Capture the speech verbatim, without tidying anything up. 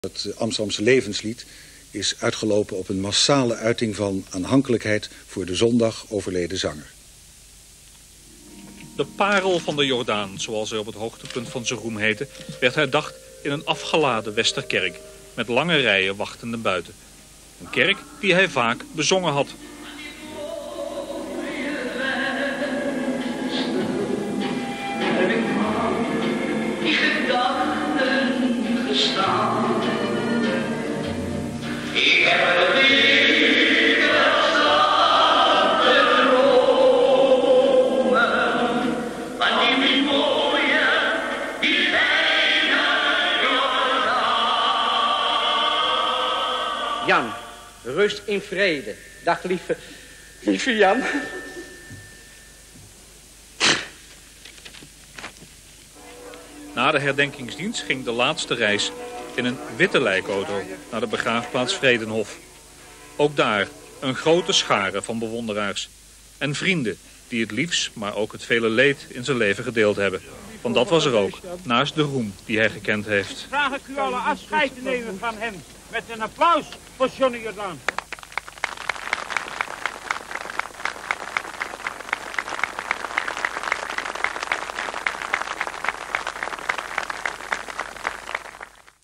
Het Amsterdamse levenslied is uitgelopen op een massale uiting van aanhankelijkheid voor de zondag overleden zanger. De parel van de Jordaan, zoals hij op het hoogtepunt van zijn roem heette, werd herdacht in een afgeladen Westerkerk met lange rijen wachtenden buiten. Een kerk die hij vaak bezongen had. Die gedachten gestaan. Ik heb het niet gestaan te dromen van die mooie, die fijne Jordaan. Jan, rust in vrede. Dag lieve, lieve Jan. Na de herdenkingsdienst ging de laatste reis in een witte lijkauto naar de begraafplaats Vredenhof. Ook daar een grote schare van bewonderaars en vrienden die het liefst, maar ook het vele leed in zijn leven gedeeld hebben. Want dat was er ook, naast de roem die hij gekend heeft. Vraag ik u alle afscheid te nemen van hem met een applaus voor Johnny Jordaan.